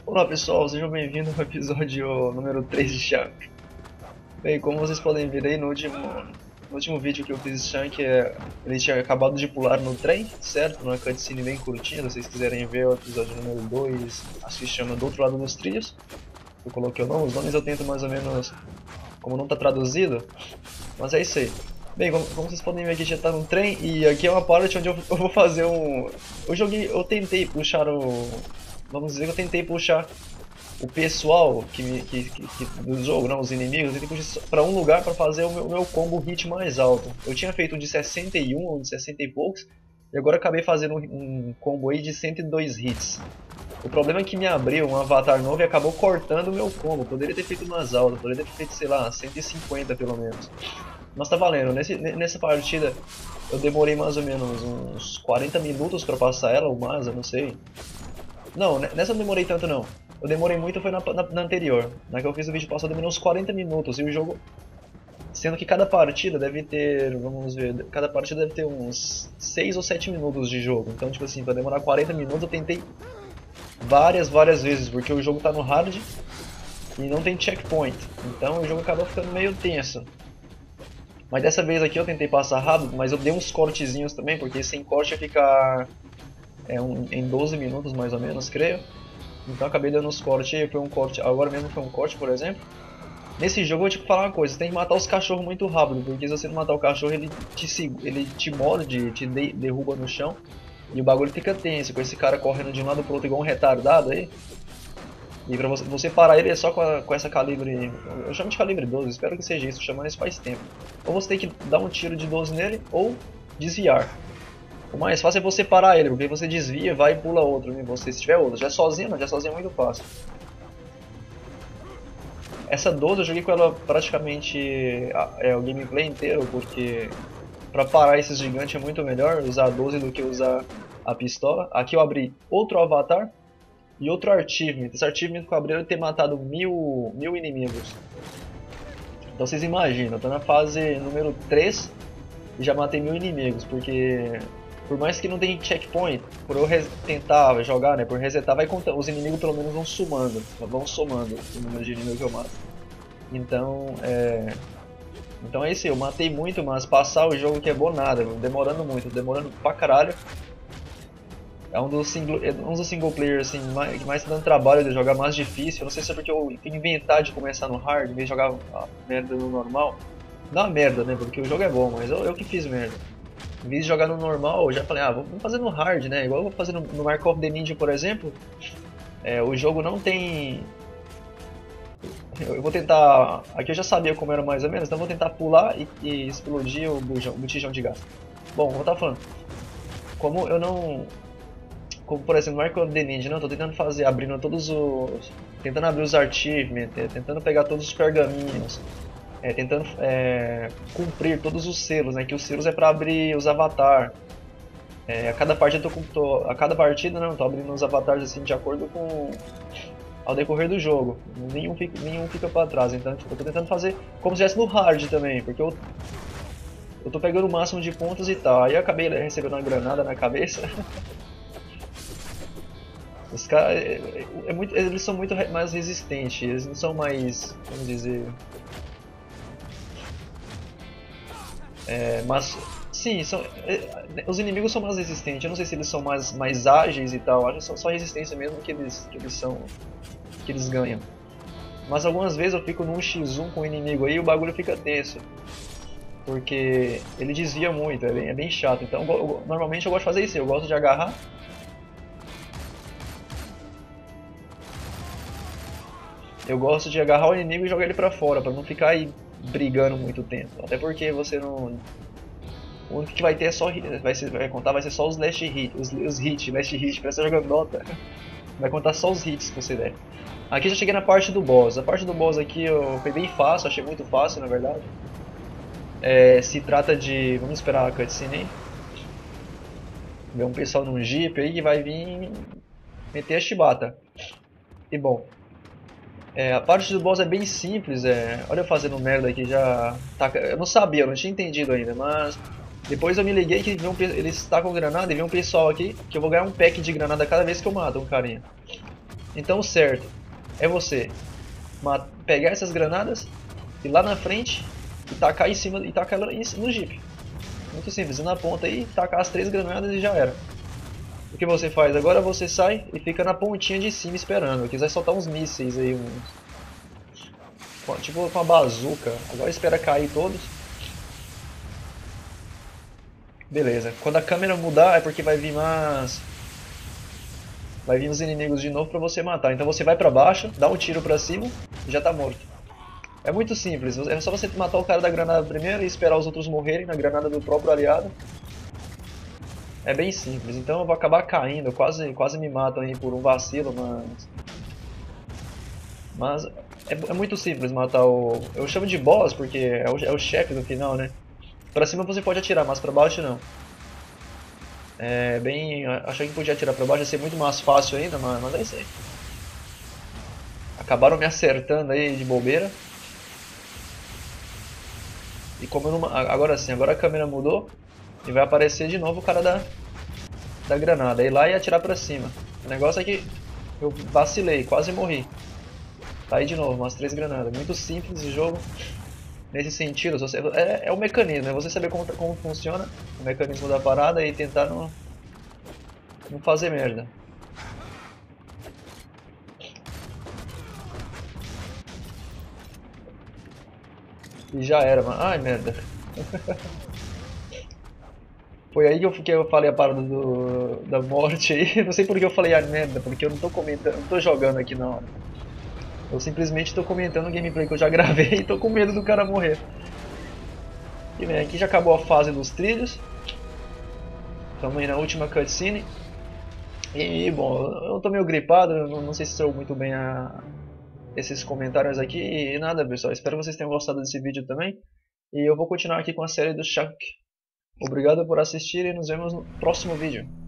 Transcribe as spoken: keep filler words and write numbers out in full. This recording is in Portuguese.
Olá pessoal, sejam bem-vindos ao episódio número três de Shank. Bem, como vocês podem ver aí no último, no último vídeo que eu fiz de Shank, é, ele tinha acabado de pular no trem, certo? Numa cutscene bem curtinha, se vocês quiserem ver o episódio número dois, acho que se chama Do Outro Lado dos Trilhos. Eu coloquei o nome, os nomes eu tento mais ou menos, como não está traduzido, mas é isso aí. Bem, como, como vocês podem ver aqui já está no trem, e aqui é uma parte onde eu, eu vou fazer um... Eu joguei, eu tentei puxar o... Vamos dizer que eu tentei puxar o pessoal que, me, que, que, que do jogo, não, os inimigos, eu tentei puxar para um lugar para fazer o meu, o meu combo hit mais alto. Eu tinha feito um de sessenta e um ou de sessenta e poucos, e agora acabei fazendo um, um combo aí de cento e dois hits. O problema é que me abriu um avatar novo e acabou cortando o meu combo. Poderia ter feito mais alto, poderia ter feito, sei lá, cento e cinquenta pelo menos. Mas tá valendo, Nesse, nessa partida eu demorei mais ou menos uns quarenta minutos para passar ela, ou mais, eu não sei. Não, nessa eu não demorei tanto não. Eu demorei muito foi na, na, na anterior. Na que eu fiz o vídeo passado eu demorei uns quarenta minutos e o jogo... Sendo que cada partida deve ter, vamos ver, cada partida deve ter uns seis ou sete minutos de jogo. Então tipo assim, pra demorar quarenta minutos eu tentei várias, várias vezes, porque o jogo tá no hard e não tem checkpoint. Então o jogo acabou ficando meio tenso. Mas dessa vez aqui eu tentei passar rápido, mas eu dei uns cortezinhos também, porque sem corte ia ficar é, um, em doze minutos mais ou menos, creio. Então acabei dando uns cortes aí, foi um corte, agora mesmo foi um corte, por exemplo. Nesse jogo eu vou te falar uma coisa, você tem que matar os cachorros muito rápido, porque se você não matar o cachorro ele te, ele te morde, te de, derruba no chão. E o bagulho fica tenso, com esse cara correndo de um lado pro outro igual um retardado aí. E pra você, você parar ele é só com, a, com essa calibre, eu chamo de calibre doze, espero que seja isso, chamando isso faz tempo. Ou você tem que dar um tiro de doze nele, ou desviar. O mais fácil é você parar ele, porque você desvia, vai e pula outro, e você se tiver outro. Já sozinho, não, já sozinho é muito fácil. Essa doze eu joguei com ela praticamente é, o gameplay inteiro, porque pra parar esses gigantes é muito melhor usar a doze do que usar a pistola. Aqui eu abri outro avatar e outro achievement. Esse achievement que eu abri é ter matado mil, mil inimigos. Então vocês imaginam, eu tô na fase número três e já matei mil inimigos, porque por mais que não tenha checkpoint, por eu tentar jogar, né, por resetar, vai contando, os inimigos pelo menos vão somando, vão somando o número de inimigos que eu mato. Então, é... Então é isso, eu matei muito, mas passar o jogo que é bom nada, demorando muito, demorando pra caralho. É um dos single, é um dos single players assim, mais, que mais tá dando trabalho de jogar mais difícil. Eu não sei se é porque eu tenho que inventar de começar no hard, em vez de jogar a merda no normal. Não a merda, né, porque o jogo é bom, mas eu, eu que fiz merda. Em vez de jogar no normal, eu já falei, ah, vamos fazer no hard, né? Igual eu vou fazer no, no Mark of the Ninja, por exemplo. É, o jogo não tem... Eu vou tentar... Aqui eu já sabia como era mais ou menos, então eu vou tentar pular e, e explodir o bujão, o botijão de gás. Bom, eu tava falando. Como eu não... Como, por exemplo, no Mark of the Ninja, não, eu tô tentando fazer, abrindo todos os... Tentando abrir os achievements, tentando pegar todos os pergaminhos. É, tentando é, cumprir todos os selos, né? Que os selos é para abrir os avatares. É, a cada partida eu tô, tô, a cada partida não, tô abrindo os avatares assim de acordo com ao decorrer do jogo. Nenhum fica, nenhum fica para trás. Então tipo, eu tô tentando fazer como se estivesse no hard também, porque eu eu tô pegando o máximo de pontos e tal. Aí eu acabei recebendo uma granada na cabeça. Os caras é, é muito, eles são muito mais resistentes. Eles não são mais, vamos dizer. É, mas, sim, são, é, os inimigos são mais resistentes. Eu não sei se eles são mais, mais ágeis e tal. Acho que são só resistência mesmo que eles, que eles são, que eles ganham. Mas algumas vezes eu fico num xis um com o inimigo aí e o bagulho fica tenso. Porque ele desvia muito, é bem, é bem chato. Então, eu, eu, normalmente eu gosto de fazer isso. Eu gosto de agarrar. Eu gosto de agarrar o inimigo e jogar ele pra fora, pra não ficar aí brigando muito tempo. Até porque você não... O único que vai ter é só... Vai, ser, vai contar vai ser só os last hits. Os, os hits, last hit, parece que você jogando Dota. Vai contar só os hits que você der. Aqui já cheguei na parte do boss. A parte do boss aqui eu foi bem fácil, achei muito fácil na verdade. É, se trata de... Vamos esperar a cutscene aí. Ver um pessoal num jeep aí que vai vir meter a chibata. E bom... É, a parte do boss é bem simples, é... olha eu fazendo merda aqui já... Taca... Eu não sabia, eu não tinha entendido ainda, mas... Depois eu me liguei que um... eles tacam granada e vem um pessoal aqui que eu vou ganhar um pack de granada cada vez que eu mato um carinha. Então o certo é você pegar essas granadas, ir lá na frente e tacar em cima e tacar ela no Jeep. Muito simples, ir na ponta aí, tacar as três granadas e já era. O que você faz agora? Você sai e fica na pontinha de cima esperando. Quiser soltar uns mísseis aí, uns... tipo com a bazuca. Agora espera cair todos. Beleza. Quando a câmera mudar é porque vai vir mais... vai vir os inimigos de novo pra você matar. Então você vai pra baixo, dá um tiro pra cima e já tá morto. É muito simples. É só você matar o cara da granada primeiro e esperar os outros morrerem na granada do próprio aliado. É bem simples, então eu vou acabar caindo, quase, quase me matam aí por um vacilo, mas... Mas é, é muito simples matar o... Eu chamo de boss porque é o, é o chefe no final, né? Pra cima você pode atirar, mas pra baixo não. É bem... Achei que podia atirar pra baixo, ia ser muito mais fácil ainda, mas, mas é isso aí. Acabaram me acertando aí de bobeira. E como eu não... Agora sim, agora a câmera mudou. E vai aparecer de novo o cara da, da granada. Ir lá e atirar pra cima. O negócio é que eu vacilei, quase morri. Tá aí de novo, umas três granadas. Muito simples o jogo. Nesse sentido, você, é, é o mecanismo, é você saber como, como funciona o mecanismo da parada e tentar não, não fazer merda. E já era, mano. Ai, merda. Foi aí que eu, que eu falei a parada do, da morte aí. Não sei por que eu falei a merda, porque eu não tô comentando, não tô jogando aqui na hora. Eu simplesmente tô comentando o gameplay que eu já gravei e tô com medo do cara morrer. E bem, aqui já acabou a fase dos trilhos. Estamos aí na última cutscene. E bom, eu tô meio gripado, eu não, não sei se sou muito bem a, esses comentários aqui. E nada, pessoal, espero que vocês tenham gostado desse vídeo também. E eu vou continuar aqui com a série do Shulk. Obrigado por assistir e nos vemos no próximo vídeo.